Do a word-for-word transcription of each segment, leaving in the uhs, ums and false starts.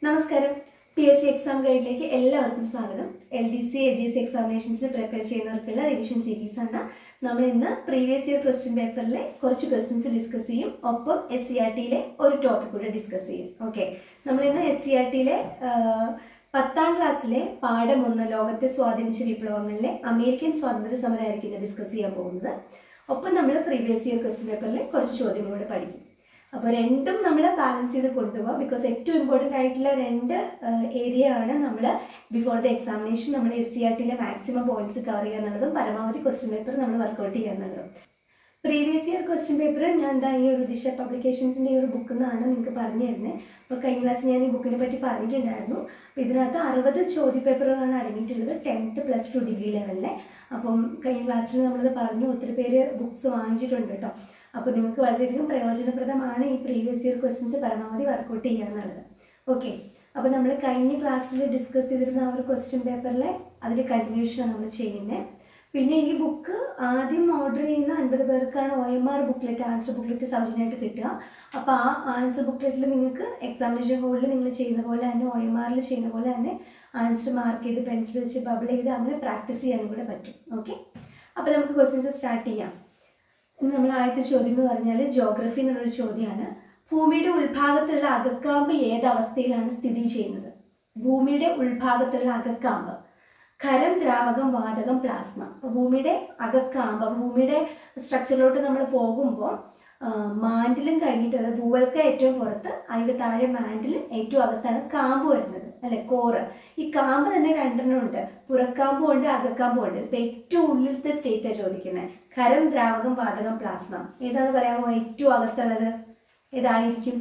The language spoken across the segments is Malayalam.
നമസ്കാരം. പി എസ് സി എക്സാം ഗൈഡിലേക്ക് എല്ലാവർക്കും സ്വാഗതം. L D C A G S എക്സാമിനേഷൻസിന് പ്രിപ്പയർ ചെയ്യുന്നവർക്കുള്ള റിവിഷൻ സീരീസ് ആണ്. നമ്മൾ ഇന്ന് പ്രീവിയസ് ഇയർ ക്വസ്റ്റ്യൻ പേപ്പറിലെ കുറച്ച് ക്വസ്റ്റ്യൻസ് ഡിസ്കസ് ചെയ്യും. ഒപ്പം എസ് സി ആർ ടിയിലെ ഒരു ടോപ്പിക് കൂടെ ഡിസ്കസ് ചെയ്യും. ഓക്കെ, നമ്മളിന്ന് എസ് സി ആർ ടിയിലെ പത്താം ക്ലാസ്സിലെ പാഠം ഒന്ന് ലോകത്തെ സ്വാധീനിച്ച വിപ്ലവങ്ങളിലെ അമേരിക്കൻ സ്വാതന്ത്ര്യ സമരമായിരിക്കും ഡിസ്കസ് ചെയ്യാൻ പോകുന്നത്. ഒപ്പം നമ്മൾ പ്രീവിയസ് ഇയർ ക്വസ്റ്റ്യൻ പേപ്പറിലെ കുറച്ച് ചോദ്യങ്ങളൂടെ പഠിക്കും. അപ്പോൾ രണ്ടും നമ്മൾ ബാലൻസ് ചെയ്ത് കൊണ്ടുപോകാം. ബിക്കോസ് ഏറ്റവും ഇമ്പോർട്ടൻ്റ് ആയിട്ടുള്ള രണ്ട് ഏരിയ ആണ് നമ്മൾ ബിഫോർ ദ എക്സാമിനേഷൻ നമ്മൾ എസ് സി ആർ ടിയിലെ മാക്സിമം പോയിന്റ്സ് കവർ ചെയ്യുക എന്നുള്ളതും പരമാവധി ക്വസ്റ്റ്യൻ പേപ്പർ നമ്മൾ വർക്കൗട്ട് ചെയ്യുക എന്നുള്ളതും. പ്രീവിയസ് ഇയർ ക്വസ്റ്റ്യൻ പേപ്പർ ഞാൻ എന്താ ഈ ഒരു ദിശ പബ്ലിക്കേഷൻസിൻ്റെ ഈ ഒരു ബുക്കിൽ നിന്നാണ് നിങ്ങൾക്ക് പറഞ്ഞു തരുന്നത്. അപ്പോൾ കഴിഞ്ഞ ക്ലാസ് ഞാൻ ഈ ബുക്കിനെ പറ്റി പറഞ്ഞിട്ടുണ്ടായിരുന്നു. അപ്പോൾ ഇതിനകത്ത് അറുപത് ചോദ്യ പേപ്പറുകളാണ് അടങ്ങിയിട്ടുള്ളത്, ടെൻത്ത് പ്ലസ് ടു ഡിഗ്രി ലെവലിലെ. അപ്പം കഴിഞ്ഞ ക്ലാസ്സിൽ നമ്മളത് പറഞ്ഞു, ഒത്തിരി പേര് ബുക്സ് വാങ്ങിച്ചിട്ടുണ്ട് കേട്ടോ. അപ്പോൾ നിങ്ങൾക്ക് വളരെയധികം പ്രയോജനപ്രദമാണ് ഈ പ്രീവിയസ് ഇയർ ക്വസ്റ്റ്യൻസ് പരമാവധി വർക്കൗട്ട് ചെയ്യുക എന്നുള്ളത്. ഓക്കെ, അപ്പോൾ നമ്മൾ കഴിഞ്ഞ ക്ലാസ്സിൽ ഡിസ്കസ് ചെയ്തിരുന്ന ആ ഒരു ക്വസ്റ്റ്യൻ പേപ്പറിലെ അതിൻ്റെ കണ്ടിന്യൂഷനാണ് നമ്മൾ ചെയ്യുന്നത്. പിന്നെ ഈ ബുക്ക് ആദ്യം ഓർഡർ ചെയ്യുന്ന അൻപത് പേർക്കാണ് O M R booklet answer booklet സൗജന്യമായിട്ട് കിട്ടുക. അപ്പോൾ ആ ആൻസർ ബുക്ക്ലെറ്റിൽ നിങ്ങൾക്ക് എക്സാമിനേഷൻ ഹോളിൽ നിങ്ങൾ ചെയ്യുന്ന പോലെ തന്നെ ഒ എം ആറിൽ ചെയ്യുന്ന പോലെ തന്നെ ആൻസർ മാർക്ക് ചെയ്ത് പെൻസിൽ വെച്ച് ബബിൾ ചെയ്ത് അങ്ങനെ പ്രാക്ടീസ് ചെയ്യാനും കൂടെ പറ്റും. ഓക്കെ, അപ്പോൾ നമുക്ക് ക്വസ്റ്റ്യൻസ് സ്റ്റാർട്ട് ചെയ്യാം. ഇന്ന് നമ്മൾ ആദ്യത്തെ ചോദ്യം എന്ന് പറഞ്ഞാൽ ജോഗ്രഫി എന്നുള്ളൊരു ചോദ്യമാണ്. ഭൂമിയുടെ ഉൾഭാഗത്തുള്ള അകക്കാമ്പ് ഏത് അവസ്ഥയിലാണ് സ്ഥിതി ചെയ്യുന്നത്? ഭൂമിയുടെ ഉൾഭാഗത്തുള്ള അകക്കാമ്പ് ഖരം, ദ്രാവകം, വാതകം, പ്ലാസ്മ. അപ്പോൾ ഭൂമിയുടെ അകക്കാമ്പ്, ഭൂമിയുടെ സ്ട്രക്ചറിലോട്ട് നമ്മൾ പോകുമ്പോൾ മാൻഡിലും കഴിഞ്ഞിട്ട്, അതായത് ഭൂവൽക്ക ഏറ്റവും പുറത്ത്, അതിൻ്റെ താഴെ മാൻഡിലും ഏറ്റവും അകത്താണ് കാമ്പ് വരുന്നത്, അല്ലെ, കോറ്. ഈ കാമ്പ് തന്നെ രണ്ടെണ്ണം ഉണ്ട്, പുറക്കാമ്പും ഉണ്ട് അകക്കാമ്പും ഉണ്ട്. ഇപ്പം ഏറ്റവും ഉള്ളിലത്തെ സ്റ്റേറ്റാണ് ചോദിക്കുന്നത്. ഖരം, ദ്രാവകം, വാതകം, പ്ലാസ്മ. ഏതാണെന്ന് പറയാമോ? ഏറ്റവും അകത്തുള്ളത് ഏതായിരിക്കും?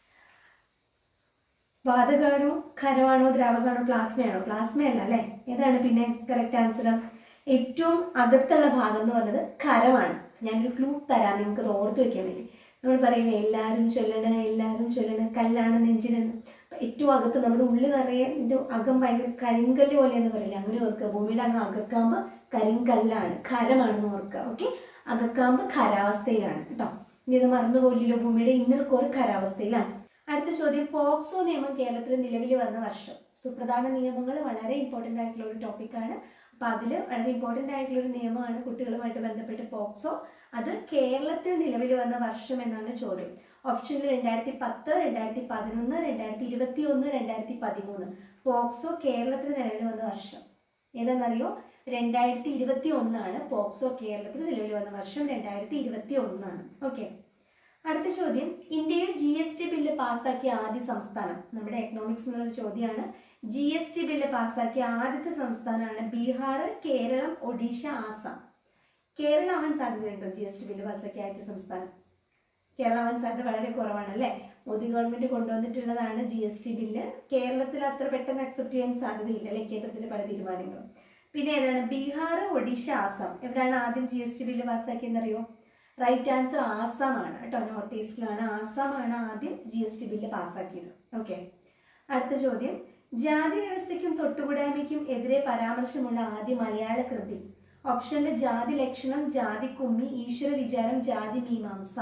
വാതകമാണോ, ഖരമാണോ, ദ്രാവകമാണോ, പ്ലാസ്മയാണോ? പ്ലാസ്മയല്ല അല്ലേ. ഏതാണ് പിന്നെ കറക്റ്റ് ആൻസർ? ഏറ്റവും അകത്തുള്ള ഭാഗം എന്ന് പറഞ്ഞത് ഖരമാണ്. ഞാനൊരു ക്ലൂ തരാം നിങ്ങൾക്ക് അത് ഓർത്ത് വയ്ക്കാൻ വേണ്ടി. നമ്മൾ പറയുന്നത് എല്ലാവരും ചൊല്ലണ എല്ലാവരും ചൊല്ലണ കല്ലാണ് നെഞ്ചിനെന്ന്. ഏറ്റവും അകത്ത് നമ്മുടെ ഉള്ളിൽ നിറയെ ഇതിൻ്റെ അകം ഭയങ്കര കരിങ്കല്ല് പോലെയെന്ന് പറയില്ല, അങ്ങനെ ഓർക്കുക. ഭൂമിയുടെ അങ്ങ് അകക്കാമ്പ് കരിങ്കല്ലാണ്, ഖരമാണെന്ന് ഓർക്കുക. ഓക്കെ, അകക്കാമ്പ് ഖരാവസ്ഥയിലാണ് കേട്ടോ. ഇനി ഇത് മറന്നുപോലില്ലോ, ഭൂമിയുടെ ഇന്നർ കോർ ഖരാവസ്ഥയിലാണ്. അടുത്ത ചോദ്യം, പോക്സോ നിയമം കേരളത്തിൽ നിലവിൽ വന്ന വർഷം. സുപ്രധാന നിയമങ്ങൾ വളരെ ഇമ്പോർട്ടൻ്റ് ആയിട്ടുള്ള ഒരു ടോപ്പിക്കാണ്. അപ്പം അതിൽ വളരെ ഇമ്പോർട്ടൻ്റ് ആയിട്ടുള്ള ഒരു നിയമമാണ് കുട്ടികളുമായിട്ട് ബന്ധപ്പെട്ട് പോക്സോ. അത് കേരളത്തിൽ നിലവിൽ വന്ന വർഷം എന്നാണ് ചോദ്യം. ഓപ്ഷനിൽ രണ്ടായിരത്തി പത്ത്, രണ്ടായിരത്തി പതിനൊന്ന്, രണ്ടായിരത്തി ഇരുപത്തി ഒന്ന്, രണ്ടായിരത്തി പതിമൂന്ന്. പോക്സോ കേരളത്തിൽ നിലവിൽ വന്ന വർഷം ഏതാണെന്നറിയോ? രണ്ടായിരത്തി ഇരുപത്തി ഒന്നാണ് പോക്സോ കേരളത്തിൽ നിലവിൽ വന്ന വർഷം, രണ്ടായിരത്തി ഇരുപത്തി ഒന്നാണ്. ഓക്കെ, അടുത്ത ചോദ്യം, ഇന്ത്യയിൽ ജി എസ് ടി ബില്ല് പാസ്സാക്കിയ ആദ്യ സംസ്ഥാനം. നമ്മുടെ എക്കണോമിക്സ് എന്നുള്ളൊരു ചോദ്യമാണ്. ജി എസ് ടി ബില്ല് പാസ്സാക്കിയ ആദ്യത്തെ സംസ്ഥാനമാണ് ബീഹാർ, കേരളം, ഒഡീഷ, ആസാം. കേരളം ആവാൻ സാധ്യതയുണ്ടോ ജി എസ് ടി ബില്ല് പാസ്സാക്കിയ ആദ്യത്തെ സംസ്ഥാനം? കേരളം ആവാൻ സാധ്യത വളരെ കുറവാണ് അല്ലേ. മോദി ഗവൺമെന്റ് കൊണ്ടുവന്നിട്ടുള്ളതാണ് ജി എസ് ടി ബില്ല്. കേരളത്തിൽ അത്ര പെട്ടെന്ന് അക്സെപ്റ്റ് ചെയ്യാൻ സാധ്യതയില്ല അല്ലെ, കേന്ദ്രത്തിന്റെ പല തീരുമാനങ്ങളും. പിന്നെ ഏതാണ്? ബീഹാർ, ഒഡീഷ, ആസാം. എവിടെയാണ് ആദ്യം ജി എസ് ടി ബില്ല് പാസ്സാക്കിയെന്നറിയോ? റൈറ്റ് ആൻസർ ആസാം ആണ് കേട്ടോ. നോർത്ത് ഈസ്റ്റിലാണ്, ആസാം ആണ് ആദ്യം ജി എസ് ടി ബില്ല് പാസ്സാക്കിയത്. ഓക്കെ, അടുത്ത ചോദ്യം, ജാതി വ്യവസ്ഥയ്ക്കും തൊട്ടുകൂടായ്മയ്ക്കും എതിരെ പരാമർശമുള്ള ആദ്യ മലയാള കൃതി. ഓപ്ഷനിൽ ജാതി ലക്ഷണം, ജാതി കുമ്മി, ഈശ്വര വിചാരം, ജാതി മീമാംസ.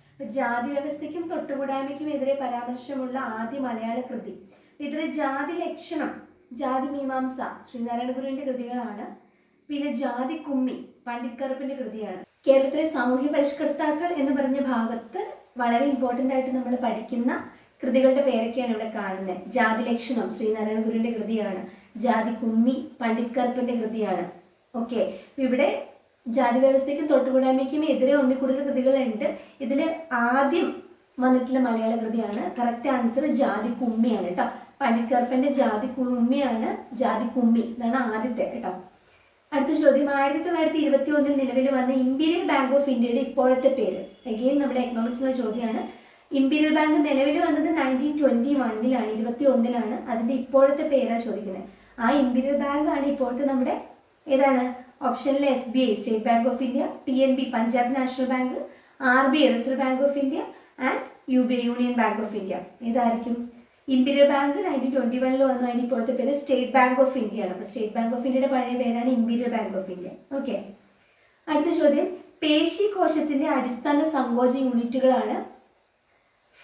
ജാതി വ്യവസ്ഥയ്ക്കും തൊട്ടുകൂടായ്മയ്ക്കും എതിരെ പരാമർശമുള്ള ആദ്യ മലയാള കൃതി. ഇതിൽ ജാതി ലക്ഷണം, ജാതി മീമാംസ ശ്രീനാരായണ ഗുരുവിന്റെ കൃതികളാണ്. പിന്നെ ജാതി കുമ്മി പണ്ഡിറ്റ് കറുപ്പിന്റെ കൃതിയാണ്. കേരളത്തിലെ സാമൂഹ്യ പരിഷ്കർത്താക്കൾ എന്ന് പറഞ്ഞ ഭാഗത്ത് വളരെ ഇമ്പോർട്ടൻ്റ് ആയിട്ട് നമ്മൾ പഠിക്കുന്ന കൃതികളുടെ പേരൊക്കെയാണ് ഇവിടെ കാണുന്നത്. ജാതി ലക്ഷണം ശ്രീനാരായണ ഗുരുവിന്റെ കൃതിയാണ്. ജാതി കുമ്മി പണ്ഡിറ്റ് കറുപ്പിന്റെ കൃതിയാണ്. ഓക്കെ, ഇവിടെ ജാതി വ്യവസ്ഥയ്ക്കും തൊട്ടുകൂടായ്മയ്ക്കും എതിരെ ഒന്നിൽ കൂടുതൽ കൃതികളുണ്ട്. ഇതിൽ ആദ്യം വന്നിട്ടുള്ള മലയാള കൃതിയാണ്. കറക്റ്റ് ആൻസർ ജാതി കുമ്മിയാണ് കേട്ടോ. പണ്ഡിറ്റ് കറുപ്പിന്റെ ജാതി കുമ്മിയാണ്, ജാതി കുമ്മി ഇതാണ് ആദ്യത്തെ കേട്ടോ. അടുത്ത ചോദ്യം, ആയിരത്തി തൊള്ളായിരത്തി ഇരുപത്തി ഒന്നിൽ നിലവിൽ വന്ന ഇമ്പീരിയൽ ബാങ്ക് ഓഫ് ഇന്ത്യയുടെ ഇപ്പോഴത്തെ പേര്. അഗെയിൻ നമ്മുടെ എക്കണോമിക്സിന്റെ ചോദ്യമാണ്. ഇമ്പീരിയൽ ബാങ്ക് നിലവിൽ വന്നത് നയൻറ്റീൻ ട്വന്റി വണ്ണിലാണ്, ഇരുപത്തി ഒന്നിലാണ്. അതിന്റെ ഇപ്പോഴത്തെ പേരാണ് ചോദിക്കുന്നത്. ആ ഇമ്പീരിയൽ ബാങ്ക് ആണ് ഇപ്പോഴത്തെ നമ്മുടെ ഏതാണ്? ഓപ്ഷനിൽ S B I State Bank of India, T N B Punjab National Bank, R B I Reserve Bank of India and U B I Union Bank of India. ഏതായിരിക്കും? ഇമ്പീരിയൽ ബാങ്ക് നയൻറ്റീൻ ട്വന്റി വണ്ണിൽ വന്നു. അതിന് ഇപ്പോഴത്തെ പേര് സ്റ്റേറ്റ് ബാങ്ക് ഓഫ് ഇന്ത്യ ആണ്. അപ്പോൾ സ്റ്റേറ്റ് ബാങ്ക് ഓഫ് ഇന്ത്യയുടെ പഴയ പേരാണ് Imperial Bank of India. Okay, അടുത്ത ചോദ്യം, പേശി കോശത്തിന്റെ അടിസ്ഥാന സങ്കോച യൂണിറ്റുകളാണ്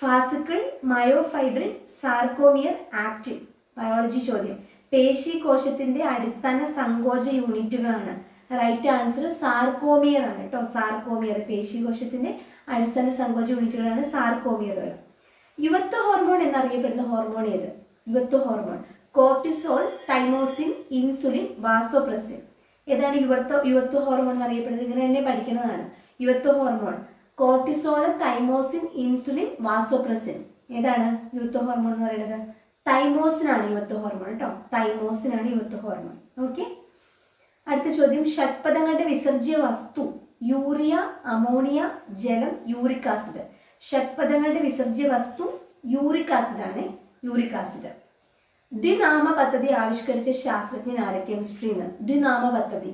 fascicle, myofibril, sarcomere, actin. Biology ചോദ്യം. പേശീകോശത്തിന്റെ അടിസ്ഥാന സങ്കോച യൂണിറ്റുകളാണ്. റൈറ്റ് ആൻസർ സാർക്കോമിയർ ആണ് കേട്ടോ. സാർക്കോമിയർ പേശീകോശത്തിന്റെ അടിസ്ഥാന സങ്കോച യൂണിറ്റുകളാണ് സാർക്കോമിയറുകൾ. യുവത്വ ഹോർമോൺ എന്നറിയപ്പെടുന്ന ഹോർമോൺ ഏത്? യുവത്വ hormone cortisol, thymosin, insulin, vasopressin. ഏതാണ് യുവത്വ യുവത്വ ഹോർമോൺ എന്നറിയപ്പെടുന്നത്? ഇങ്ങനെ തന്നെ പഠിക്കുന്നതാണ്. യുവത്വ hormone cortisol, thymosin, insulin, vasopressin. ഏതാണ് യുവത്വ ഹോർമോൺ എന്ന് പറയുന്നത്? തൈമോസിനാണ് യുവത്വ ഹോർമോൺ കേട്ടോ. തൈമോസിനാണ് യുവത്വ ഹോർമോൺ. ഓക്കെ. അടുത്ത ചോദ്യം. ഷഡ്പദങ്ങളുടെ വിസർജ്യ വസ്തു യൂറിയ, അമോണിയ, ജലം, യൂറിക് ആസിഡ്. ഷഡ്പദങ്ങളുടെ വിസർജ്യ വസ്തു യൂറിക് ആസിഡ് ആണ്. Uric acid. ദ്വിനാമ പദ്ധതി ആവിഷ്കരിച്ച ശാസ്ത്രജ്ഞൻ ആര്? കെമിസ്ട്രിന്ന്. ദ്വിനാമ പദ്ധതി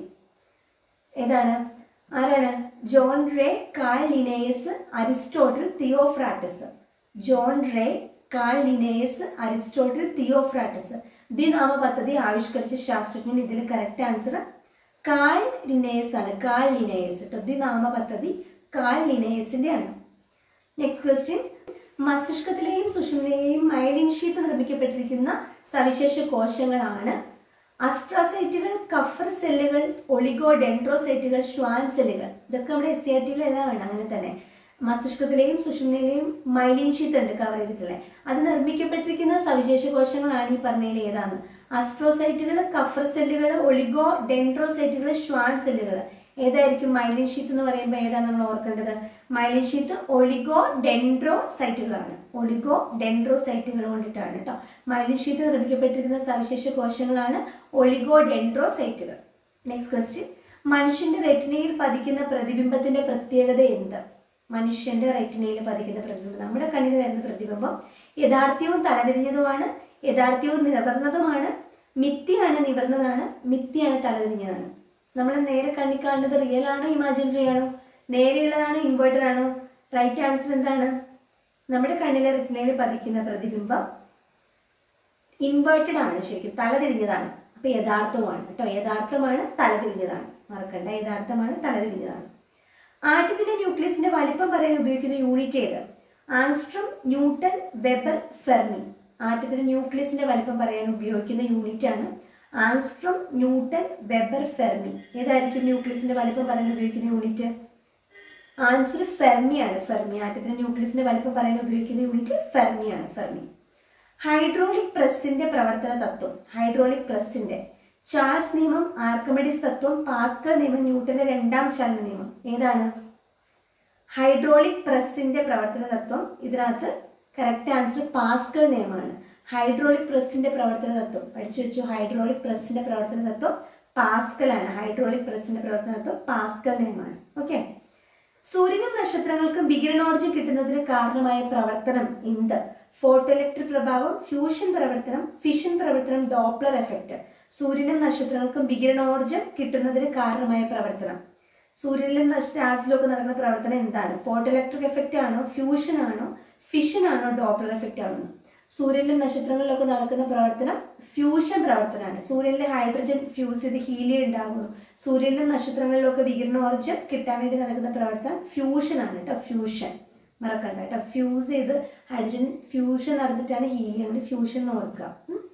ഏതാണ്? ആരാണ്? John Ray, Carl Linnaeus, Aristotle, Theophrastus. John Ray, Carl Linnaeus, Aristotle, Theophrastus. ദ്വിനാമ പദ്ധതി ആവിഷ്കരിച്ച ശാസ്ത്രജ്ഞൻ. ഇതിൽ കറക്റ്റ് ആൻസർ കാൾ ലിനേയസ് ആണ്. കാൾ ലിനേയസ് കേട്ടോ. ദ്വിനാമ പദ്ധതി കാൾ ലിനേയസിന്റെ ആണ്. Next question. മസ്തിഷ്കത്തിലെയും സുഷുമ്നയിലെയും മൈലിൻ ഷീത്ത് നിർമ്മിക്കപ്പെട്ടിരിക്കുന്ന സവിശേഷ കോശങ്ങളാണ് അസ്ട്രോസൈറ്റുകൾ, കഫർ സെല്ലുകൾ, ഒളിഗോ ഡെൻഡ്രോസൈറ്റുകൾ, ഷ്വാൻ സെല്ലുകൾ. ഇതൊക്കെ നമ്മുടെ എസ് സി ആർ ടിയിലെല്ലാം ആണ്. അങ്ങനെ തന്നെ മസ്തിഷ്കത്തിലെയും സുഷുമ്നയിലെയും മൈലിൻ ഷീത്ത് ഉണ്ട് കവർ ചെയ്തിട്ടുള്ളത്. അത് നിർമ്മിക്കപ്പെട്ടിരിക്കുന്ന സവിശേഷ കോശങ്ങളാണ് ഈ പറഞ്ഞതിൽ ഏതാണ്? അസ്ട്രോസൈറ്റുകൾ, കഫർ സെല്ലുകൾ, ഒളിഗോ ഡെൻഡ്രോസൈറ്റുകൾ, ഷ്വാൻ സെല്ലുകൾ. ഏതായിരിക്കും മൈലിൻ ഷീത്ത് എന്ന് പറയുമ്പോൾ? ഏതാണ് നമ്മൾ ഓർക്കേണ്ടത്? മൈലിൻ ഷീത്ത് ഒളിഗോ ഡെൻഡ്രോസൈറ്റുകളാണ്. ഒളിഗോ ഡെൻഡ്രോസൈറ്റുകൾ കൊണ്ടിട്ടാണ് കേട്ടോ. മൈലിൻ ഷീത്ത് നിർമ്മിക്കപ്പെട്ടിരിക്കുന്ന സവിശേഷ കോശങ്ങളാണ് ഒളിഗോ ഡെൻഡ്രോസൈറ്റുകൾ. Next question. മനുഷ്യന്റെ റെറ്റിനയിൽ പതിക്കുന്ന പ്രതിബിംബത്തിന്റെ പ്രത്യേകത എന്ത്? മനുഷ്യന്റെ റെറ്റിനയിൽ പതിക്കുന്ന പ്രതിബിംബം, നമ്മുടെ കണ്ണിൽ വരുന്ന പ്രതിബിംബം യഥാർത്ഥ്യവും തലതിരിഞ്ഞതുമാണ്, യഥാർത്ഥ്യവും നിവർന്നതുമാണ്, മിഥ്യയാണ് നിവർന്നതാണ്, മിഥ്യയാണ് തലതിരിഞ്ഞതാണ്. നമ്മൾ നേരെ കണ്ണി കാണുന്നത് റിയൽ ആണോ ഇമാജിനറി ആണോ? നേരെയുള്ളതാണോ ഇൻവേർട്ടർ ആണോ? റൈറ്റ് ആൻസർ എന്താണ്? നമ്മുടെ കണ്ണിലെ റെറ്റിനയിൽ പതിക്കുന്ന പ്രതിബിംബം ഇൻവേർട്ടഡ് ആണ്, ശരിക്കും തലതിരിഞ്ഞതാണ്. അപ്പൊ യഥാർത്ഥമാണ് കേട്ടോ. യഥാർത്ഥമാണ്, തലതിരിഞ്ഞതാണ്. മറക്കണ്ട, യഥാർത്ഥമാണ്, തലതിരിഞ്ഞതാണ്. ആറ്റത്തിന്റെ ന്യൂക്ലിയസിന്റെ വലിപ്പം പറയാൻ ഉപയോഗിക്കുന്ന യൂണിറ്റ് ഏത്? Angstrom, newton, weber, fermi. ആറ്റത്തിന്റെ ന്യൂക്ലിയസിന്റെ വലിപ്പം പറയാൻ ഉപയോഗിക്കുന്ന യൂണിറ്റ് ആണ് ആങ്സ്ട്രോം, ന്യൂട്ടൺ, വെബർ, ഫെർമി. ഏതായിരിക്കും ന്യൂക്ലിയസിന്റെ വലിപ്പം പറയാൻ ഉപയോഗിക്കുന്ന യൂണിറ്റ്? ആൻസർ ഫെർമിയാണ്. ഫെർമി. ആറ്റത്തിന്റെ ന്യൂക്ലിയസിന്റെ വലിപ്പം പറയാൻ ഉപയോഗിക്കുന്ന യൂണിറ്റ് ഫെർമിയാണ്. ഫെർമി. ഹൈഡ്രോളിക് പ്രസ്സിന്റെ പ്രവർത്തന തത്വം. ഹൈഡ്രോളിക് പ്രസ്സിന്റെ ചാൾസ് നിയമം, ആർക്കിമിഡിസ് തത്വം, പാസ്കൽ നിയമം, ന്യൂട്ടന്റെ രണ്ടാം ചലന നിയമം. ഏതാണ് ഹൈഡ്രോളിക് പ്രസ്സിന്റെ പ്രവർത്തന തത്വം? ഇതിനകത്ത് കറക്റ്റ് ആൻസർ പാസ്കൽ നിയമമാണ്. ഹൈഡ്രോളിക് പ്രസ്സിന്റെ പ്രവർത്തന തത്വം പഠിച്ചു വെച്ചു. ഹൈഡ്രോളിക് പ്രസ്സിന്റെ പ്രവർത്തന തത്വം പാസ്കൽ ആണ്. ഹൈഡ്രോളിക് പ്രസ്സിന്റെ പ്രവർത്തന തത്വം പാസ്കൽ നിയമമാണ്. ഓക്കെ. സൂര്യനും നക്ഷത്രങ്ങൾക്കും വികിരണോർജ്ജം കിട്ടുന്നതിന് കാരണമായ പ്രവർത്തനം എന്ത്? ഫോട്ടോ ഇലക്ട്രിക് പ്രഭാവം, ഫ്യൂഷൻ പ്രവർത്തനം, ഫിഷൻ പ്രവർത്തനം, ഡോപ്ലർ എഫക്റ്റ്. സൂര്യനും നക്ഷത്രങ്ങൾക്കും വികിരണോർജ്ജം കിട്ടുന്നതിന് കാരണമായ പ്രവർത്തനം. സൂര്യനിലും നക്ഷത്രാസിലും ഒക്കെ നടക്കുന്ന പ്രവർത്തനം എന്താണ്? ഫോട്ടോ ഇലക്ട്രിക് എഫക്റ്റ് ആണോ, ഫ്യൂഷൻ ആണോ, ഫിഷൻ ആണോ, ഡോപ്ലർ എഫക്റ്റ് ആണോ? സൂര്യനിലും നക്ഷത്രങ്ങളിലൊക്കെ നടക്കുന്ന പ്രവർത്തനം ഫ്യൂഷൻ പ്രവർത്തനമാണ്. സൂര്യനിലെ ഹൈഡ്രജൻ ഫ്യൂസ് ചെയ്ത് ഹീലിയം ഉണ്ടാകുന്നു. സൂര്യനിലും നക്ഷത്രങ്ങളിലൊക്കെ വികിരണോർജ്ജം കിട്ടാൻ വേണ്ടി നടക്കുന്ന പ്രവർത്തനം ഫ്യൂഷൻ ആണ് കേട്ടോ. ഫ്യൂഷൻ മറക്കണ്ട കേട്ടോ. ഫ്യൂസ് ചെയ്ത് ഹൈഡ്രജൻ ഫ്യൂഷൻ നടന്നിട്ടാണ് ഹീലിയം. ഫ്യൂഷൻ എന്ന് ഓർക്കുക.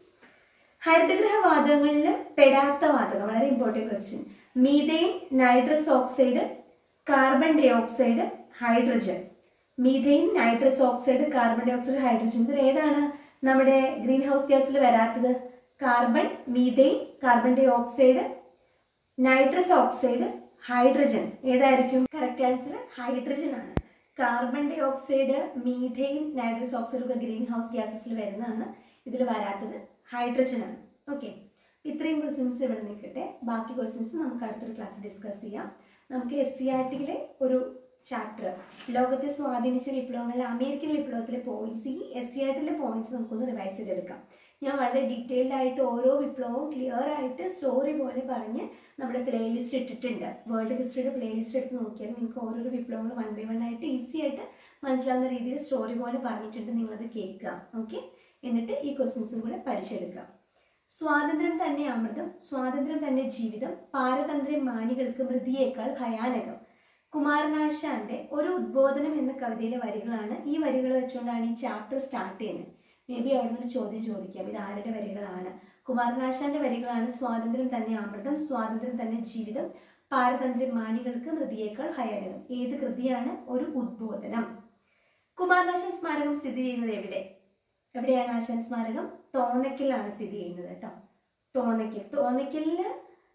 ഹരിതഗ്രഹ വാതകങ്ങളിൽ പെടാത്ത വാതകം, വളരെ important question. Methane, nitrous oxide, carbon dioxide, hydrogen. Methane, nitrous oxide, carbon dioxide, hydrogen. ഇതിൽ ഏതാണ് നമ്മുടെ ഗ്രീൻ ഹൗസ് ഗ്യാസിൽ വരാത്തത്? Carbon, methane, carbon dioxide, nitrous oxide, hydrogen. ഏതായിരിക്കും കറക്റ്റ് ആൻസർ? ഹൈഡ്രജൻ ആണ്. Carbon dioxide, methane, nitrous oxide ഒക്കെ ഗ്രീൻ ഹൗസ് ഗ്യാസസിൽ വരുന്നതാണ്. ഇതിൽ വരാത്തത് ഹൈഡ്രജൻ ആണ്. ഓക്കെ. ഇത്രയും ക്വസ്റ്റ്യൻസ് ഇവിടെ നിൽക്കട്ടെ. ബാക്കി ക്വസ്റ്റ്യൻസ് നമുക്ക് അടുത്തൊരു ക്ലാസ് ഡിസ്കസ് ചെയ്യാം. നമുക്ക് എസ് സി ആർ ടിയിലെ ഒരു ചാപ്റ്റർ ലോകത്തെ സ്വാധീനിച്ച വിപ്ലവങ്ങളിൽ അമേരിക്കൻ വിപ്ലവത്തിലെ പോയിന്റ്സ്, ഈ എസ് സി ആർ ടിയിലെ പോയിന്റ്സ് നമുക്കൊന്ന് റിവൈസ് ചെയ്തെടുക്കാം. ഞാൻ വളരെ ഡീറ്റെയിൽഡ് ആയിട്ട് ഓരോ വിപ്ലവവും ക്ലിയർ ആയിട്ട് സ്റ്റോറി പോലെ പറഞ്ഞ് നമ്മുടെ പ്ലേലിസ്റ്റ് ഇട്ടിട്ടുണ്ട്. വേൾഡ് ഹിസ്റ്ററിയുടെ പ്ലേലിസ്റ്റ് എടുത്ത് നോക്കിയാൽ നിങ്ങൾക്ക് ഓരോരോ വിപ്ലവങ്ങൾ വൺ ബൈ വൺ ആയിട്ട് ഈസി ആയിട്ട് മനസ്സിലാവുന്ന രീതിയിൽ സ്റ്റോറി പോലെ പറഞ്ഞിട്ടുണ്ട്. നിങ്ങളത് കേൾക്കുക. ഓക്കെ. എന്നിട്ട് ഈ ക്വസ്റ്റ്യൻസും കൂടെ പഠിച്ചെടുക്കാം. സ്വാതന്ത്ര്യം തന്നെ അമൃതം, സ്വാതന്ത്ര്യം തന്നെ ജീവിതം, പാരതന്ത്ര്യം മാനികൾക്ക് മൃതിയേക്കാൾ ഭയാനകം. കുമാരനാശാന്റെ ഒരു ഉദ്ബോധനം എന്ന കവിതയിലെ വരികളാണ്. ഈ വരികൾ വെച്ചുകൊണ്ടാണ് ഈ ചാപ്റ്റർ സ്റ്റാർട്ട് ചെയ്യുന്നത്. മേ ബി അവിടെ നിന്ന് ചോദ്യം ചോദിക്കാം, ഇത് ആരുടെ വരികളാണ്? കുമാരനാശാന്റെ വരികളാണ്. സ്വാതന്ത്ര്യം തന്നെ അമൃതം, സ്വാതന്ത്ര്യം തന്നെ ജീവിതം, പാരതന്ത്ര്യം മാണികൾക്ക് മൃതിയേക്കാൾ ഹയാനകം. ഏത് കൃതിയാണ്? ഒരു ഉദ്ബോധനം. കുമാരനാശാൻ സ്മാരകം സ്ഥിതി ചെയ്യുന്നത് എവിടെ? എവിടെയാണ് ആശാൻ സ്മാരകം? തോന്നയ്ക്കലാണ് സ്ഥിതി ചെയ്യുന്നത് കേട്ടോ. തോന്നയ്ക്കൽ. തോന്നയ്ക്കലില്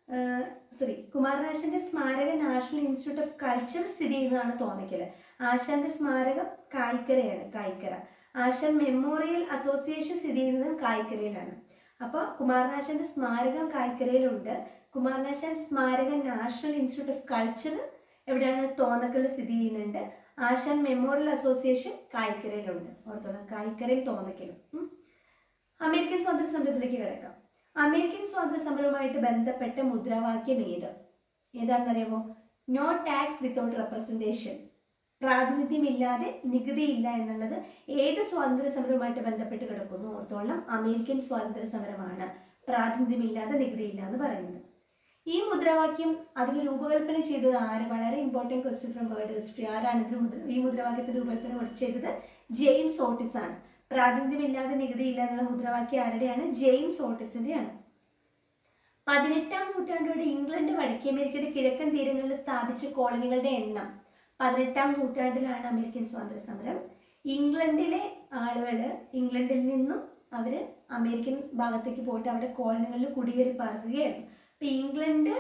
സോറി കുമാരനാശാന്റെ സ്മാരകം നാഷണൽ ഇൻസ്റ്റിറ്റ്യൂട്ട് ഓഫ് കൾച്ചർ സ്ഥിതി ചെയ്യുന്നതാണ് തോന്നയ്ക്കൽ. ആശാന്റെ സ്മാരകം കായിക്കരയാണ്, കായിക്കര. ആശാൻ മെമ്മോറിയൽ അസോസിയേഷൻ സ്ഥിതി ചെയ്യുന്നതും കായിക്കരയിലാണ്. അപ്പോൾ കുമാരനാശാന്റെ സ്മാരകം കായിക്കരയിലുണ്ട്. കുമാരനാശാൻ സ്മാരകം നാഷണൽ ഇൻസ്റ്റിറ്റ്യൂട്ട് ഓഫ് കൾച്ചർ എവിടെയാണ്? തോന്നക്കലിൽ സ്ഥിതി ചെയ്യുന്നുണ്ട്. ആശാൻ മെമ്മോറിയൽ അസോസിയേഷൻ കായിക്കരയിലുണ്ട്. ഓർത്തോളാം, കായിക്കരയും തോന്നക്കലും. അമേരിക്കൻ സ്വാതന്ത്ര്യ സമരത്തിലേക്ക് കിടക്കാം. അമേരിക്കൻ സ്വാതന്ത്ര്യ സമരവുമായിട്ട് ബന്ധപ്പെട്ട മുദ്രാവാക്യം ഏത്? ഏതാണെന്നറിയാമോ? No tax without representation. പ്രാതിനിധ്യമില്ലാതെ നികുതിയില്ല എന്നുള്ളത് ഏത് സ്വാതന്ത്ര്യ സമരവുമായിട്ട് ബന്ധപ്പെട്ട് കിടക്കുന്നു? ഓർത്തോളം, അമേരിക്കൻ സ്വാതന്ത്ര്യ സമരമാണ് പ്രാതിനിധ്യമില്ലാതെ നികുതിയില്ല എന്ന് പറയുന്നത്. ഈ മുദ്രാവാക്യം അതിൽ രൂപകൽപ്പന ചെയ്തത് ആര്? വളരെ important question from word history. ആരാണ് ഇതിന് മുദ്ര ഈ മുദ്രാവാക്യത്തിന് രൂപകൽപ്പന ചെയ്തത്? ജെയിംസ് ഓട്ടിസ് ആണ്. പ്രാതിനിധ്യമില്ലാതെ നികുതിയില്ല എന്നുള്ള മുദ്രാവാക്യം ആരുടെയാണ്? ജെയിംസ് ഓട്ടിസിന്റെയാണ്. പതിനെട്ടാം നൂറ്റാണ്ടോടെ ഇംഗ്ലണ്ട് വടക്കേ അമേരിക്കയുടെ കിഴക്കൻ തീരങ്ങളിൽ സ്ഥാപിച്ച കോളനികളുടെ എണ്ണം. പതിനെട്ടാം നൂറ്റാണ്ടിലാണ് അമേരിക്കൻ സ്വാതന്ത്ര്യ സമരം. ഇംഗ്ലണ്ടിലെ ആളുകൾ ഇംഗ്ലണ്ടിൽ നിന്നും അവർ അമേരിക്കൻ ഭാഗത്തേക്ക് പോയിട്ട് അവിടെ കോളനികളിൽ കുടിയേറി പാർക്കുകയായിരുന്നു. അപ്പം ഇംഗ്ലണ്ട്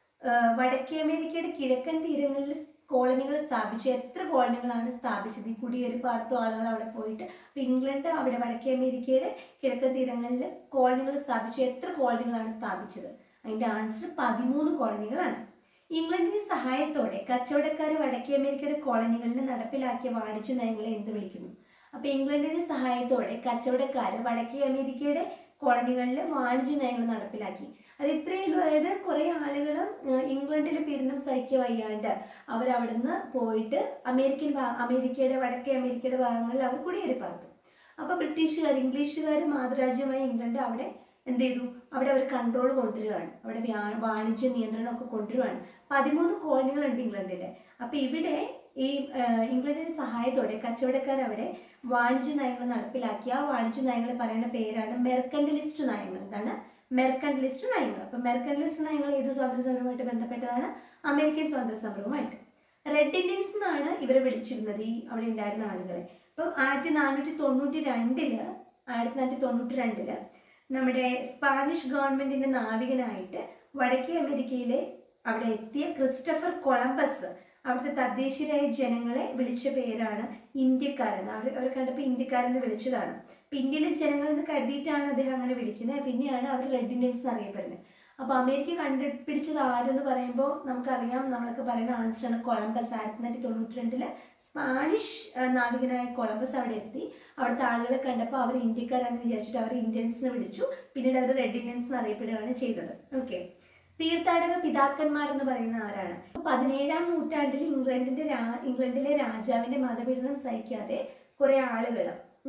വടക്കേ അമേരിക്കയുടെ കിഴക്കൻ തീരങ്ങളിൽ കോളനികൾ സ്ഥാപിച്ചു. എത്ര കോളനികളാണ് സ്ഥാപിച്ചത്? ഈ കുടിയേറി പാർത്തു ആളുകൾ അവിടെ പോയിട്ട്. അപ്പം ഇംഗ്ലണ്ട് അവിടെ വടക്കേ അമേരിക്കയുടെ കിഴക്കൻ തീരങ്ങളിൽ കോളനികൾ സ്ഥാപിച്ചു. എത്ര കോളനികളാണ് സ്ഥാപിച്ചത്? അതിൻ്റെ ആൻസർ പതിമൂന്ന് കോളനികളാണ്. ഇംഗ്ലണ്ടിന്റെ സഹായത്തോടെ കച്ചവടക്കാർ വടക്കേ അമേരിക്കയുടെ കോളനികളിൽ നടപ്പിലാക്കിയ വാണിജ്യ നയങ്ങളെ എന്ത് വിളിക്കുന്നു? അപ്പൊ ഇംഗ്ലണ്ടിന്റെ സഹായത്തോടെ കച്ചവടക്കാർ വടക്കേ അമേരിക്കയുടെ കോളനികളിൽ വാണിജ്യ നയങ്ങൾ നടപ്പിലാക്കി. അത് ഇത്രയേ ഉള്ളൂ. അതായത് കുറെ ആളുകൾ ഇംഗ്ലണ്ടിൽ പീഡനം സഹിക്കുക വയ്യാണ്ട് അവരവിടുന്ന് പോയിട്ട് അമേരിക്കൻ അമേരിക്കയുടെ വടക്കേ അമേരിക്കയുടെ ഭാഗങ്ങളിൽ അവർ കുടിയേറി പാർത്തു. അപ്പൊ ബ്രിട്ടീഷുകാർ ഇംഗ്ലീഷുകാർ മാതൃരാജ്യമായ ഇംഗ്ലണ്ട് അവിടെ എന്ത് ചെയ്തു? അവിടെ അവർ കൺട്രോൾ കൊണ്ടുവരികയാണ്. അവിടെ വാണിജ്യ നിയന്ത്രണമൊക്കെ കൊണ്ടുവരികയാണ്. പതിമൂന്ന് കോളനികളുണ്ട് ഇംഗ്ലണ്ടിൽ. അപ്പൊ ഇവിടെ ഈ ഇംഗ്ലണ്ടിന്റെ സഹായത്തോടെ കച്ചവടക്കാർ അവിടെ വാണിജ്യ നയങ്ങൾ നടപ്പിലാക്കി. ആ വാണിജ്യ നയങ്ങൾ പറയുന്ന പേരാണ് മെർക്കന്റലിസ്റ്റ് നയങ്ങൾ. എന്താണ്? മെർക്കന്റലിസ്റ്റ് നയങ്ങൾ. അപ്പൊ മെർക്കന്റലിസ്റ്റ് നയങ്ങൾ ഏത് സ്വാതന്ത്ര്യ സമരവുമായിട്ട് ബന്ധപ്പെട്ടതാണ്? അമേരിക്കൻ സ്വാതന്ത്ര്യ സമരവുമായിട്ട്. റെഡ് ഇന്ത്യൻസ് എന്നാണ് ഇവരെ വിളിച്ചിരുന്നത്, ഈ അവിടെ ഉണ്ടായിരുന്ന ആളുകളെ. അപ്പം ആയിരത്തി നാനൂറ്റി തൊണ്ണൂറ്റി രണ്ടില് ആയിരത്തി നാനൂറ്റി തൊണ്ണൂറ്റി രണ്ടില് നമ്മുടെ സ്പാനിഷ് ഗവൺമെന്റിന്റെ നാവികനായിട്ട് വടക്കേ അമേരിക്കയിലെ അവിടെ എത്തിയ ക്രിസ്റ്റഫർ കൊളംബസ് അവിടുത്തെ തദ്ദേശീയരായ ജനങ്ങളെ വിളിച്ച പേരാണ് ഇന്ത്യക്കാരെന്ന്. അവർ അവർ കണ്ടപ്പോൾ ഇന്ത്യക്കാരെന്ന് വിളിച്ചതാണ്. അപ്പം ഇന്ത്യയിലെ ജനങ്ങളെന്ന് കരുതിയിട്ടാണ് അദ്ദേഹം അങ്ങനെ വിളിക്കുന്നത്. പിന്നെയാണ് അവർ റെഡ് ഇന്ത്യൻസ് അറിയപ്പെടുന്നത്. അപ്പോൾ അമേരിക്ക കണ്ടുപിടിച്ചത് ആരെന്ന് പറയുമ്പോൾ നമുക്കറിയാം, നമ്മളൊക്കെ പറയുന്ന ആൻസറാണ് കൊളംബസ്. ആയിരത്തി തൊള്ളായിരത്തി തൊണ്ണൂറ്റി രണ്ടില് സ്പാനിഷ് നാവികനായ കൊളംബസ് അവിടെ എത്തി. അവിടുത്തെ ആളുകളെ കണ്ടപ്പോൾ അവർ ഇന്ത്യക്കാരാണെന്ന് വിചാരിച്ചിട്ട് അവർ ഇന്ത്യൻസ് എന്ന് വിളിച്ചു. പിന്നീട് അവർ റെഡ് ഇന്ത്യൻസ് എന്ന് അറിയപ്പെടുകയാണ് ചെയ്തത്. ഓക്കെ. തീർത്ഥാടക പിതാക്കന്മാർ എന്ന് പറയുന്ന ആരാണ്? പതിനേഴാം നൂറ്റാണ്ടിൽ ഇംഗ്ലണ്ടിന്റെ ഇംഗ്ലണ്ടിലെ രാജാവിന്റെ മതപീഡനം സഹിക്കാതെ കുറെ ആളുകൾ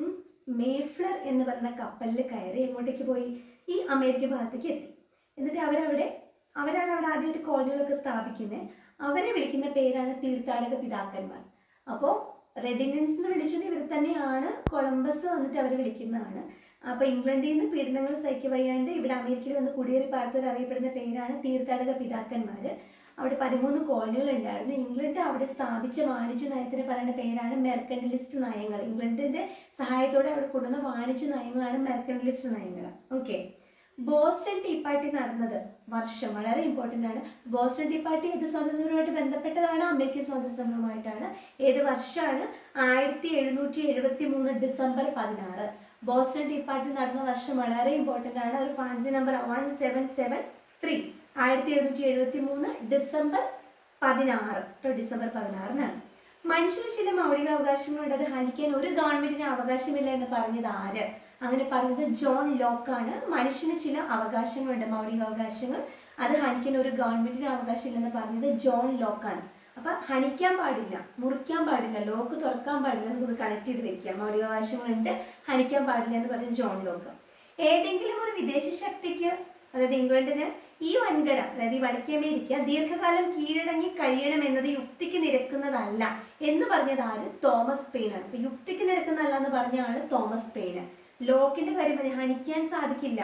മേഫ്ലർ എന്ന് പറയുന്ന കപ്പലിൽ കയറി എങ്ങോട്ടേക്ക് പോയി? ഈ അമേരിക്ക ഭാഗത്തേക്ക് എത്തി. എന്നിട്ട് അവരവിടെ അവരാണ് അവിടെ ആദ്യമായിട്ട് കോളനികളൊക്കെ സ്ഥാപിക്കുന്നത്. അവരെ വിളിക്കുന്ന പേരാണ് തീർത്ഥാടക പിതാക്കന്മാർ. അപ്പോൾ റെഡ് ഇന്ത്യൻസ് എന്ന് വിളിച്ചത് ഇവർ തന്നെയാണ്. കൊളംബസ് വന്നിട്ട് അവർ വിളിക്കുന്നതാണ്. അപ്പോൾ ഇംഗ്ലണ്ടിൽ നിന്ന് പീഡനങ്ങൾ സഹിക്കുക വയ്യാണ്ട് ഇവിടെ അമേരിക്കയിൽ വന്ന് കുടിയേറി പാർത്തവർ അറിയപ്പെടുന്ന പേരാണ് തീർത്ഥാടക പിതാക്കന്മാർ. അവിടെ പതിമൂന്ന് കോളനികൾ ഉണ്ടായിരുന്നു. ഇംഗ്ലണ്ട് അവിടെ സ്ഥാപിച്ച വാണിജ്യ നയത്തിന് പറയുന്ന പേരാണ് മെർക്കന്റലിസ്റ്റ് നയങ്ങൾ. ഇംഗ്ലണ്ടിന്റെ സഹായത്തോടെ അവിടെ കൊണ്ടുവന്ന വാണിജ്യ നയങ്ങളാണ് മെർക്കന്റലിസ്റ്റ് നയങ്ങൾ. ഓക്കെ. ബോസ്റ്റൺ ടീ പാർട്ടി നടന്നത് വർഷം വളരെ ഇമ്പോർട്ടൻ്റ് ആണ്. ബോസ്റ്റൺ ടീ പാർട്ടി ഏത് സ്വാതന്ത്ര്യ സമരവുമായിട്ട് ബന്ധപ്പെട്ടതാണ്? അമേരിക്കൻ സ്വാതന്ത്ര്യ സമരവുമായിട്ടാണ്. ഏത് വർഷമാണ്? ആയിരത്തി എഴുന്നൂറ്റി എഴുപത്തി മൂന്ന് ഡിസംബർ പതിനാറ്. ബോസ്റ്റൺ ടീ പാർട്ടി നടന്ന വർഷം വളരെ ഇമ്പോർട്ടൻ്റ് ആണ്. ഒരു fancy number one seven seven three. ആയിരത്തി എഴുന്നൂറ്റി എഴുപത്തി മൂന്ന് ഡിസംബർ പതിനാറ് ഡിസംബർ പതിനാറിനാണ്. മനുഷ്യന് ചില മൗലിക അവകാശങ്ങളുണ്ട്, അത് ഹനിക്കാൻ ഒരു ഗവൺമെന്റിന് അവകാശമില്ല എന്ന് പറഞ്ഞത് ആര്? അങ്ങനെ പറഞ്ഞത് ജോൺ ലോക്കാണ്. മനുഷ്യന് ചില അവകാശങ്ങളുണ്ട്, മൗലിക അവകാശങ്ങൾ, അത് ഹനിക്കാൻ ഒരു ഗവൺമെന്റിന് അവകാശമില്ലെന്ന് പറഞ്ഞത് ജോൺ ലോക്കാണ്. അപ്പൊ ഹനിക്കാൻ പാടില്ല, മുറിക്കാൻ പാടില്ല, ലോക്ക് തുറക്കാൻ പാടില്ല എന്ന് കണക്ട് ചെയ്ത് വെക്കുക. മൗലികാവകാശങ്ങളുണ്ട്, ഹനിക്കാൻ പാടില്ല എന്ന് പറഞ്ഞത് ജോൺ ലോക്ക്. ഏതെങ്കിലും ഒരു വിദേശ ശക്തിക്ക് അതായത് ഇംഗ്ലണ്ടിന് ഈ വൻകര, അതായത് ഈ വടക്കേ അമേരിക്ക ദീർഘകാലം കീഴടങ്ങി കഴിയണമെന്നത് യുക്തിക്ക് നിരക്കുന്നതല്ല എന്ന് പറഞ്ഞത് ആര്? തോമസ് പെയിനാണ്. അപ്പൊ യുക്തിക്ക് നിരക്കുന്നതല്ല എന്ന് പറഞ്ഞ ആള് തോമസ് പെയിന്. ലോക്കിന്റെ കാര്യം പറഞ്ഞാൽ ഹനിക്കാൻ സാധിക്കില്ല.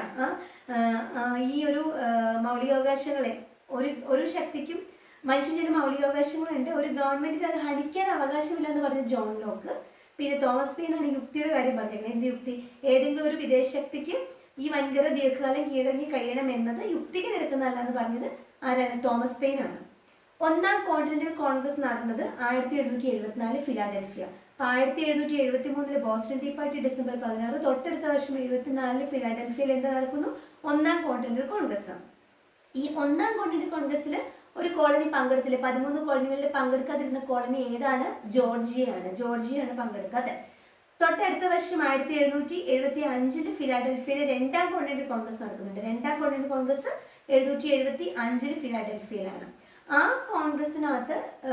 ഈ ഒരു മൗലികാവകാശങ്ങളെ ഒരു ഒരു ശക്തിക്കും മനുഷ്യജന മൗലികാവകാശങ്ങളുണ്ട്, ഒരു ഗവൺമെന്റിന് അത് ഹനിക്കാൻ അവകാശമില്ല എന്ന് പറഞ്ഞ ജോൺ ലോക്ക്. പിന്നെ തോമസ് പെയിനാണ് യുക്തിയുടെ കാര്യം പറഞ്ഞിരിക്കുന്നത്. എന്ത് യുക്തി? ഏതെങ്കിലും ഒരു വിദേശ ശക്തിക്ക് ഈ വൻകര ദീർഘകാലം കീഴടങ്ങി കഴിയണം എന്നത് യുക്തിക്ക് നിരക്കുന്നതല്ല എന്ന് പറഞ്ഞത് ആരാണ്? തോമസ് പെയിനാണ്. ഒന്നാം കോണ്ടിനെന്റൽ കോൺഗ്രസ് നടന്നത് ആയിരത്തി എഴുന്നൂറ്റി എഴുപത്തിനാല് ഫിലാഡൽഫിയ. അപ്പൊ ആയിരത്തി എഴുന്നൂറ്റി എഴുപത്തി മൂന്നില് ബോസ്റ്റൺ ടീ പാർട്ടി ഡിസംബർ പതിനാറ്, തൊട്ടടുത്ത വർഷം എഴുപത്തിനാലില് ഫിലാഡൽഫിയയിൽ എന്താ നടക്കുന്നു? ഒന്നാം കോണ്ടിനെന്റൽ കോൺഗ്രസ്. ഈ ഒന്നാം കോണ്ടിനെന്റൽ കോൺഗ്രസ്സിൽ ഒരു കോളനി പങ്കെടുത്തില്ല. പതിമൂന്ന് കോളനികളിൽ പങ്കെടുക്കാതിരുന്ന കോളനി ഏതാണ്? ജോർജിയയാണ്. ജോർജിയയാണ് പങ്കെടുക്കാതെ. തൊട്ടടുത്ത വർഷം ആയിരത്തി എഴുന്നൂറ്റി എഴുപത്തി അഞ്ചില് ഫിലാഡൽഫിയയിലെ രണ്ടാം കോണ്ടിനെന്റൽ കോൺഗ്രസ് നടക്കുന്നുണ്ട്. രണ്ടാം കോണ്ടിനെന്റൽ കോൺഗ്രസ് എഴുന്നൂറ്റി എഴുപത്തി അഞ്ചില് ഫിലാഡൽഫിയയിലാണ്. ആ കോൺഗ്രസിനകത്ത്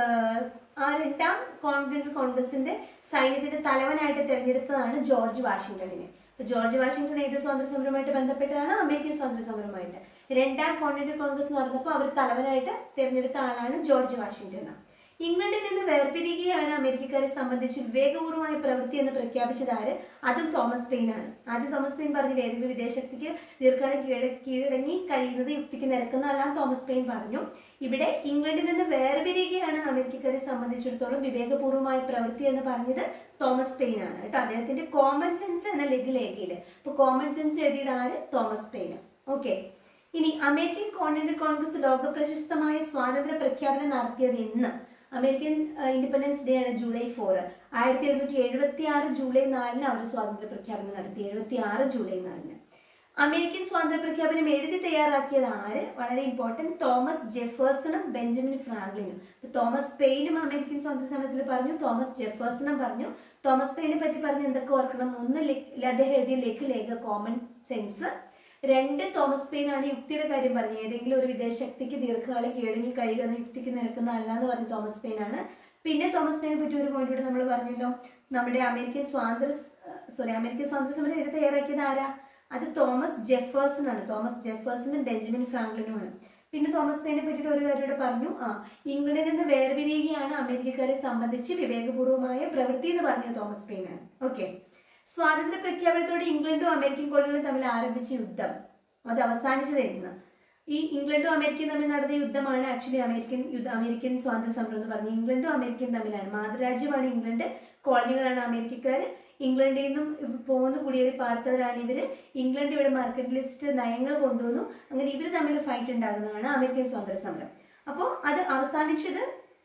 ആ രണ്ടാം കോണ്ടിനെന്റൽ കോൺഗ്രസിന്റെ സൈന്യത്തിന്റെ തലവനായിട്ട് തിരഞ്ഞെടുത്തതാണ് ജോർജ് വാഷിംഗ്ടണിനെ. ജോർജ് വാഷിംഗ്ടൺ ഏത് സ്വാതന്ത്ര്യ സമരവുമായിട്ട് ബന്ധപ്പെട്ടാണ്? അമേരിക്കൻ സ്വാതന്ത്ര്യ സമരവുമായിട്ട്. രണ്ടാം കോണ്ടിനെന്റൽ കോൺഗ്രസ് നടന്നപ്പോൾ അവർ തലവനായിട്ട് തിരഞ്ഞെടുത്ത ആളാണ് ജോർജ് വാഷിംഗ്ടൺ. ഇംഗ്ലണ്ടിൽ നിന്ന് വേർപിരിയുകയാണ് അമേരിക്കക്കാരെ സംബന്ധിച്ച് വിവേകപൂർവമായ പ്രവൃത്തി എന്ന് പ്രഖ്യാപിച്ചത് ആര്? അതും തോമസ് പെയിനാണ്. ആദ്യം തോമസ് പെയിൻ പറഞ്ഞില്ല, ഏതെങ്കിലും വിദേശശക്തിക്ക് ദീർഘകാലം കീഴ കീഴടങ്ങി കഴിയുന്നത് യുക്തിക്ക് നിരക്കുന്നതല്ല തോമസ് പെയിൻ പറഞ്ഞു. ഇവിടെ ഇംഗ്ലണ്ടിൽ നിന്ന് വേർപിരിയുകയാണ് അമേരിക്കക്കാരെ സംബന്ധിച്ചിടത്തോളം വിവേകപൂർവമായ പ്രവൃത്തി എന്ന് പറഞ്ഞത് തോമസ് പെയിൻ ആണ് കേട്ടോ. അദ്ദേഹത്തിന്റെ കോമൺ സെൻസ് എന്ന ലഘുലേഖയില്. അപ്പൊ കോമൺ സെൻസ് എഴുതിയത് ആര്? Thomas Paine. ഓക്കെ. ഇനി അമേരിക്കൻ കോണ്ടിനെന്റൽ കോൺഗ്രസ് ലോക പ്രശസ്തമായ സ്വാതന്ത്ര്യ പ്രഖ്യാപനം നടത്തിയത് എന്ന്? അമേരിക്കൻ ഇൻഡിപെൻഡൻസ് ഡേ ആണ് ജൂലൈ ഫോർ. ആയിരത്തി എഴുന്നൂറ്റി എഴുപത്തി ആറ് ജൂലൈ നാലിന് അവർ സ്വാതന്ത്ര്യ പ്രഖ്യാപനം നടത്തി. എഴുപത്തി ആറ് ജൂലൈ നാലിന്. അമേരിക്കൻ സ്വാതന്ത്ര്യ പ്രഖ്യാപനം എഴുതി തയ്യാറാക്കിയത് ആര്? വളരെ ഇമ്പോർട്ടൻറ്റ്, തോമസ് ജെഫേഴ്സണും ബെഞ്ചമിൻ ഫ്രാങ്ക്ലിനും. തോമസ് പെയിനും അമേരിക്കൻ സ്വാതന്ത്ര്യ സമരത്തിൽ പറഞ്ഞു, തോമസ് ജെഫേഴ്സണും പറഞ്ഞു. തോമസ് പെയിനെ പറ്റി പറഞ്ഞ് എന്തൊക്കെ ഓർക്കണം? ഒന്ന് അദ്ദേഹം എഴുതിയ ലഘുലേഖ കോമൺ സെൻസ്. രണ്ട്, തോമസ് പെയിൻ ആണ് യുക്തിയുടെ കാര്യം പറഞ്ഞത്. ഏതെങ്കിലും ഒരു വിദേശ ശക്തിക്ക് ദീർഘകാലം കീഴടങ്ങി കഴിയുക എന്ന യുക്തിക്ക് നിരക്കുന്നതല്ല എന്ന് പറഞ്ഞ തോമസ് പെയിൻ ആണ്. പിന്നെ തോമസ് പെയിനെ പറ്റി ഒരു പോയിന്റ് കൂടെ നമ്മൾ പറഞ്ഞല്ലോ, നമ്മുടെ അമേരിക്കൻ സ്വാതന്ത്ര്യ സോറി അമേരിക്കൻ സ്വാതന്ത്ര്യ സമരം എഴുതി തയ്യാറാക്കിയത് ആരാ? അത് തോമസ് ജെഫേഴ്സൺ ആണ്. തോമസ് ജെഫേഴ്സണും ബെഞ്ചമിൻ ഫ്രാങ്ക്ലിനുമാണ്. പിന്നെ തോമസ് പെയിനെ പറ്റിയിട്ട് ഒരു കാര്യം കൂടെ പറഞ്ഞു, ആ ഇംഗ്ലണ്ടിൽ നിന്ന് വേർപിരിയുകയാണ് അമേരിക്കക്കാരെ സംബന്ധിച്ച് വിവേകപൂർവമായ പ്രവൃത്തി എന്ന് പറഞ്ഞ തോമസ് പെയിൻ ആണ്. ഓക്കെ. സ്വാതന്ത്ര്യ പ്രഖ്യാപനത്തോടെ ഇംഗ്ലണ്ടും അമേരിക്കൻ കോളനികളും തമ്മിൽ ആരംഭിച്ച യുദ്ധം അത് അവസാനിച്ചത് എന്ന്? ഈ ഇംഗ്ലണ്ടും അമേരിക്കയും തമ്മിൽ നടന്ന യുദ്ധമാണ് ആക്ച്വലി അമേരിക്കൻ യുദ്ധ അമേരിക്കൻ സ്വാതന്ത്ര്യ സമരം എന്ന് പറഞ്ഞ്. ഇംഗ്ലണ്ടും അമേരിക്കയും തമ്മിലാണ്. മാതൃരാജ്യമാണ് ഇംഗ്ലണ്ട്, കോളനികളാണ് അമേരിക്കക്കാർ. ഇംഗ്ലണ്ടിൽ നിന്നും പോകുന്ന കുടിയേറി പാർത്തവരാണ് ഇവർ. ഇംഗ്ലണ്ട് ഇവിടെ മാർക്കറ്റ് ലിസ്റ്റ് നയങ്ങൾ കൊണ്ടുവന്നു. അങ്ങനെ ഇവർ തമ്മിൽ ഫൈറ്റ് ഉണ്ടാകുന്നതാണ് അമേരിക്കൻ സ്വാതന്ത്ര്യ സമരം. അപ്പോൾ അത് അവസാനിച്ചത്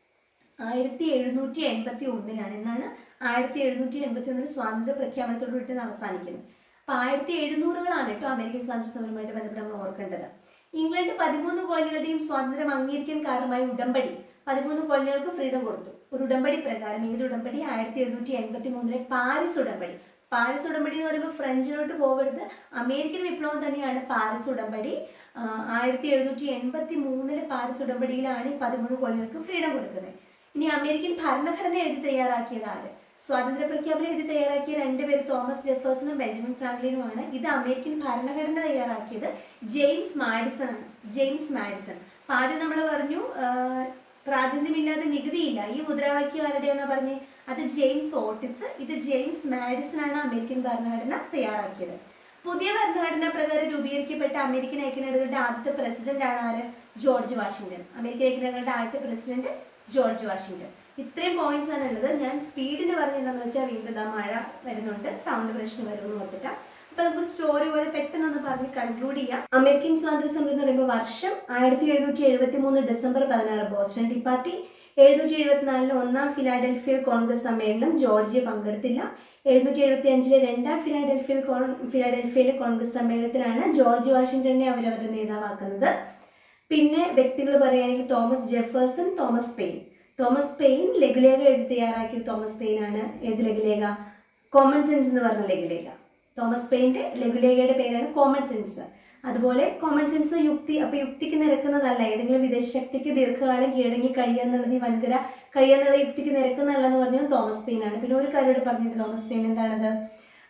ആയിരത്തി എഴുന്നൂറ്റി എൺപത്തി ഒന്നിലാണ്. എന്നാണ് ആയിരത്തി എഴുന്നൂറ്റി എൺപത്തി ഒന്നിൽ സ്വാതന്ത്ര്യ പ്രഖ്യാപനത്തോട് വിട്ട് അവസാനിക്കുന്നത്. അപ്പൊ ആയിരത്തി എഴുന്നൂറുകളാണ് കേട്ടോ അമേരിക്കൻ സ്വാതന്ത്ര്യ സമരവുമായിട്ട് ബന്ധപ്പെട്ട് നമ്മൾ ഓർക്കേണ്ടത്. ഇംഗ്ലണ്ട് പതിമൂന്ന് കോളനികളുടെയും സ്വാതന്ത്ര്യം അംഗീകരിക്കാൻ കാരണമായ ഉടമ്പടി, പതിമൂന്ന് കോളനികൾക്ക് ഫ്രീഡം കൊടുത്തു. ഒരു ഉടമ്പടി പ്രകാരം, ഏത് ഉടമ്പടി? ആയിരത്തി എഴുന്നൂറ്റി എൺപത്തി മൂന്നിലെ പാരീസ് ഉടമ്പടി. പാരീസ് ഉടമ്പടി എന്ന് പറയുമ്പോൾ ഫ്രഞ്ചിലോട്ട് പോകരുത്, അമേരിക്കൻ വിപ്ലവം തന്നെയാണ് പാരീസ് ഉടമ്പടി. ആയിരത്തി എഴുന്നൂറ്റി എൺപത്തി മൂന്നിലെ പാരീസ് ഉടമ്പടിയിലാണ് ഈ പതിമൂന്ന് കോളനികൾക്ക് ഫ്രീഡം കൊടുക്കുന്നത്. ഇനി അമേരിക്കൻ ഭരണഘടന എഴുതി തയ്യാറാക്കിയത് ആര്? സ്വാതന്ത്ര്യ പ്രഖ്യാപനം എഴുതി തയ്യാറാക്കിയ രണ്ടുപേര് തോമസ് ജെഫേഴ്സണും ബെഞ്ചമിൻ ഫ്രാങ്ക്ലിനുമാണ്. ഇത് അമേരിക്കൻ ഭരണഘടന തയ്യാറാക്കിയത് ജെയിംസ് മാഡിസൺ ആണ്. James Madison. അപ്പൊ ആദ്യം നമ്മൾ പറഞ്ഞു പ്രാതിനിധ്യമില്ലാതെ നികുതിയില്ല. ഈ മുദ്രാവാക്യം ആരുടെയെന്നാ പറഞ്ഞേ? അത് ജെയിംസ് ഓട്ടിസ്. ഇത് ജെയിംസ് മാഡിസൺ ആണ് അമേരിക്കൻ ഭരണഘടന തയ്യാറാക്കിയത്. പുതിയ ഭരണഘടന പ്രകാരം രൂപീകരിക്കപ്പെട്ട അമേരിക്കൻ ഐക്യനാടുകളുടെ ആദ്യത്തെ പ്രസിഡന്റ് ആണ് ആര്? George Washington. അമേരിക്കൻ ഐക്യനാടുകളുടെ ആദ്യത്തെ പ്രസിഡന്റ് ജോർജ് വാഷിംഗ്ടൺ. ഇത്രയും പോയിന്റ്സ് ആണ് ഉള്ളത്. ഞാൻ സ്പീഡിന് പറഞ്ഞിട്ടുണ്ടെന്ന് വെച്ചാൽ വീണ്ടും ഇതാ മഴ വരുന്നുണ്ട്, സൗണ്ട് പ്രശ്നം വരുമെന്ന് ഓർത്തിട്ടാ. അപ്പൊ നമുക്ക് സ്റ്റോറി പോലെ പെട്ടെന്നൊന്ന് പറഞ്ഞ് കൺക്ലൂഡ് ചെയ്യാം. അമേരിക്കൻ സ്വാതന്ത്ര്യ സമരം എന്ന് പറയുമ്പോൾ വർഷം ആയിരത്തി എഴുന്നൂറ്റി എഴുപത്തി മൂന്ന് ഡിസംബർ പതിനാറ് ബോസ്റ്റൺ ടീ പാർട്ടി. എഴുന്നൂറ്റി എഴുപത്തിനാലിലെ ഒന്നാം ഫിലാഡൽഫിയ കോൺഗ്രസ് സമ്മേളനം ജോർജിയ പങ്കെടുത്തില്ല. എഴുന്നൂറ്റി എഴുപത്തി അഞ്ചിലെ രണ്ടാം ഫിലാഡൽഫിയ ഫിലാഡൽഫിയയിലെ കോൺഗ്രസ് സമ്മേളനത്തിലാണ് ജോർജ് വാഷിംഗ്ടണിനെ അവരവരുടെ നേതാവാക്കുന്നത്. പിന്നെ വ്യക്തികൾ പറയുകയാണെങ്കിൽ Thomas Jefferson, Thomas Paine. Thomas Paine ലഘുലേഖ എഴുതി തയ്യാറാക്കിയത് തോമസ് പെയിൻ ആണ്. ഏത് ലഘുലേഖ? കോമൺ സെൻസ് എന്ന് പറഞ്ഞ ലഘുലേഖ. തോമസ് പെയിന്റെ ലഘുലേഖയുടെ പേരാണ് കോമൺ സെൻസ്. അതുപോലെ കോമൺ സെൻസ് യുക്തി, അപ്പൊ യുക്തിക്ക് നിരക്കുന്നതല്ല. ഏതെങ്കിലും വിദേശ ശക്തിക്ക് ദീർഘകാലം കീഴടങ്ങി കഴിയുക എന്നുള്ളത്, ഈ വൻകര കഴിയുക എന്നുള്ള യുക്തിക്ക് നിരക്കുന്നതല്ല എന്ന് പറഞ്ഞത് തോമസ് പെയിൻ ആണ്. പിന്നെ ഒരു കാര്യം പറഞ്ഞിട്ട് തോമസ് പെയിൻ എന്താണത്?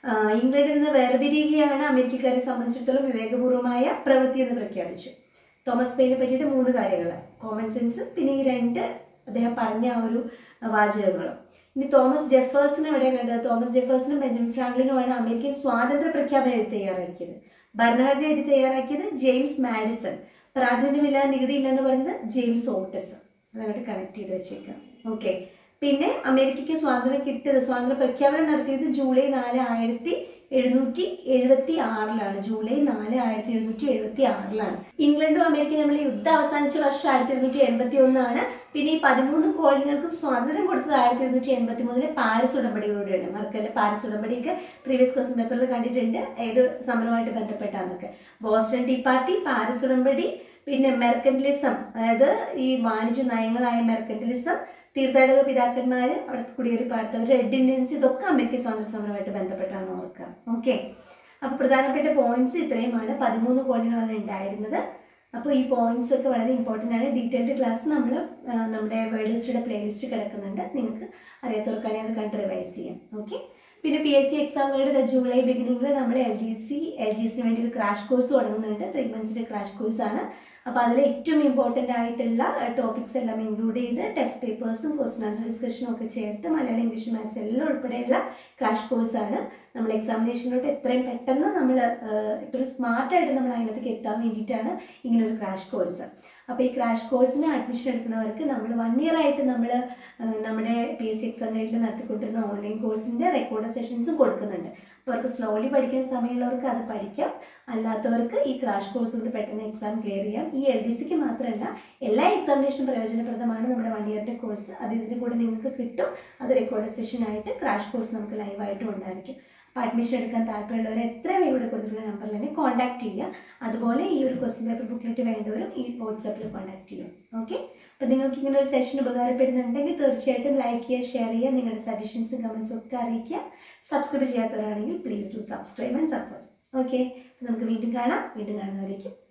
ഇംഗ്ലണ്ടിൽ നിന്ന് വേർപിരിയുകയാണ് അമേരിക്കക്കാരെ സംബന്ധിച്ചിടത്തോളം വിവേകപൂർവമായ പ്രവൃത്തി എന്ന് പ്രഖ്യാപിച്ചു. തോമസ് പെയിനെ പറ്റിയിട്ട് മൂന്ന് കാര്യങ്ങൾ, കോമൺ സെൻസും പിന്നെ ഈ രണ്ട് അദ്ദേഹം പറഞ്ഞ ആ ഒരു വാചകങ്ങളും. ഇനി തോമസ് ജെഫേഴ്സൺ എവിടെ കണ്ടത്? തോമസ് ജെഫേഴ്സണും ബെഞ്ചമിൻ ഫ്രാങ്ക്ലിനുമാണ് അമേരിക്കൻ സ്വാതന്ത്ര്യ പ്രഖ്യാപനം എഴുതി തയ്യാറാക്കിയത്. ഭരണഘടന എഴുതി തയ്യാറാക്കിയത് ജെയിംസ് മാഡിസൺ. പ്രാതിനിധ്യമില്ല, നികുതി ഇല്ല എന്ന് പറയുന്നത് ജെയിംസ് ഓട്ടിസ്. അതങ്ങോട്ട് കണക്ട് ചെയ്ത് വെച്ചേക്കാം. ഓക്കെ. പിന്നെ അമേരിക്കയ്ക്ക് സ്വാതന്ത്ര്യം കിട്ടിയത്, സ്വാതന്ത്ര്യ പ്രഖ്യാപനം നടത്തിയത് ജൂലൈ നാല് ആയിരത്തി എഴുന്നൂറ്റി എഴുപത്തി ആറിലാണ്. ജൂലൈ നാല് ആയിരത്തി എഴുന്നൂറ്റി എഴുപത്തി ആറിലാണ്. ഇംഗ്ലണ്ടും അമേരിക്കയും തമ്മിൽ യുദ്ധം അവസാനിച്ച വർഷം ആയിരത്തി എഴുന്നൂറ്റി എൺപത്തി ഒന്നാണ്. പിന്നെ ഈ പതിമൂന്ന് കോളനികൾക്കും സ്വാതന്ത്ര്യം കൊടുത്തത് ആയിരത്തി എഴുന്നൂറ്റി എൺപത്തി മൂന്നിലെ പാരിസ് ഉടമ്പടിയോടെയാണ്. മറക്കല്ല, പാരിസ് ഉടമ്പടിയൊക്കെ പ്രീവിയസ് ക്വസ്റ്റ്യൻ പേപ്പറിൽ കണ്ടിട്ടുണ്ട്, ഏത് സമരവുമായിട്ട് ബന്ധപ്പെട്ടാന്നൊക്കെ. ബോസ്റ്റൺ ടീ പാർട്ടി, പാരിസ് ഉടമ്പടി, പിന്നെ മെർക്കന്റിലിസം, അതായത് ഈ വാണിജ്യ നയങ്ങളായ മെർക്കന്റിലിസം, തീർത്ഥാടക പിതാക്കന്മാർ, അവിടെ കുടിയേറി പാർത്തവർ, റെഡ് ഇന്ത്യൻസ്, ഇതൊക്കെ അമേരിക്കൻ സ്വാതന്ത്ര്യ സമരമായിട്ട് ബന്ധപ്പെട്ടാണ് ഓർക്കുക. ഓക്കെ. അപ്പോൾ പ്രധാനപ്പെട്ട പോയിന്റ്സ് ഇത്രയുമാണ്. പതിമൂന്ന് കോളനികളാണ് ഉണ്ടായിരുന്നത്. അപ്പോൾ ഈ പോയിന്റ്സ് ഒക്കെ വളരെ ഇമ്പോർട്ടൻ്റ് ആണ്. ഡീറ്റെയിൽഡ് ക്ലാസ് നമ്മൾ നമ്മുടെ വേൾഡ് ഹിസ്റ്ററിയുടെ പ്ലേലിസ്റ്റ് കിടക്കുന്നുണ്ട്, നിങ്ങൾക്ക് അറിയാത്തവർക്കാണെങ്കിൽ അത് കണ്ട് റിവൈസ് ചെയ്യാം. ഓക്കെ. പിന്നെ പി എസ് സി എക്സാമുകളുടെ ജൂലൈ ബിഗിനിങ്ങിൽ നമ്മൾ L G C L G സിന് വേണ്ടി ഒരു ക്രാഷ് കോഴ്സ് തുടങ്ങുന്നുണ്ട്. ത്രീ മന്ത്സിൻ്റെ ക്രാഷ് കോഴ്സാണ്. അപ്പോൾ അതിൽ ഏറ്റവും ഇമ്പോർട്ടൻ്റ് ആയിട്ടുള്ള ടോപ്പിക്സ് എല്ലാം ഇൻക്ലൂഡ് ചെയ്ത് ടെസ്റ്റ് പേപ്പേഴ്സും ക്വസ്റ്റൻ ആൻസർ ഡിസ്കഷനും ഒക്കെ ചേർത്ത് മലയാളം, ഇംഗ്ലീഷ്, മാത്സ് എല്ലാം ഉൾപ്പെടെയുള്ള ക്രാഷ് കോഴ്സാണ്. നമ്മൾ എക്സാമിനേഷനിലോട്ട് എത്രയും പെട്ടെന്ന് നമ്മൾ എത്രയും സ്മാർട്ടായിട്ട് നമ്മൾ അതിനകത്തേക്ക് എത്താൻ വേണ്ടിയിട്ടാണ് ഇങ്ങനൊരു ക്രാഷ് കോഴ്സ്. അപ്പോൾ ഈ ക്രാഷ് കോഴ്സിന് അഡ്മിഷൻ എടുക്കുന്നവർക്ക് നമ്മൾ വൺ ഇയർ ആയിട്ട് നമ്മൾ നമ്മുടെ പി എസ് സി എക്സാമിനേഷനിൽ നടത്തിക്കൊണ്ടിരുന്ന ഓൺലൈൻ കോഴ്സിൻ്റെ റെക്കോർഡ് സെഷൻസും കൊടുക്കുന്നുണ്ട്. അപ്പോൾ അവർക്ക് സ്ലോലി പഠിക്കാൻ സമയമുള്ളവർക്ക് അത് പഠിക്കാം, അല്ലാത്തവർക്ക് ഈ ക്രാഷ് കോഴ്സ് കൊണ്ട് പെട്ടെന്ന് എക്സാം ക്ലിയർ ചെയ്യാം. ഈ എൽ ഡി സിക്ക് മാത്രമല്ല, എല്ലാ എക്സാമിനേഷനും പ്രയോജനപ്രദമാണ് നമ്മുടെ വൺ ഇയറിൻ്റെ കോഴ്സ്. അത് ഇതിൻ്റെ കൂടെ നിങ്ങൾക്ക് കിട്ടും. അത് റെക്കോർഡ് സെഷനായിട്ട് ക്രാഷ് കോഴ്സ് നമുക്ക് ലൈവായിട്ടും ഉണ്ടായിരിക്കും. അപ്പോൾ അഡ്മിഷൻ എടുക്കാൻ താല്പര്യമുള്ളവർ എത്രയും ഇവിടെ കൊടുത്തിട്ടുള്ള നമ്പറിൽ തന്നെ കോൺടാക്ട് ചെയ്യുക. അതുപോലെ ഈ ഒരു ക്വസ്റ്റ്യൻ പേപ്പർ ബുക്ക്ലെറ്റ് വേണ്ടവരും ഈ വാട്സാപ്പിൽ കോൺടാക്ട് ചെയ്യും. ഓക്കെ. അപ്പോൾ നിങ്ങൾക്ക് ഇങ്ങനെ ഒരു സെഷൻ ഉപകാരപ്പെടുന്നുണ്ടെങ്കിൽ തീർച്ചയായിട്ടും ലൈക്ക് ചെയ്യുക, ഷെയർ ചെയ്യുക, നിങ്ങളുടെ സജഷൻസും കമൻസും ഒക്കെ അറിയിക്കുക. സബ്സ്ക്രൈബ് ചെയ്യാത്തവരാണെങ്കിൽ please do subscribe and support. Okay. നമുക്ക് വീണ്ടും കാണാം. വീണ്ടും കാണുന്നവരേക്കും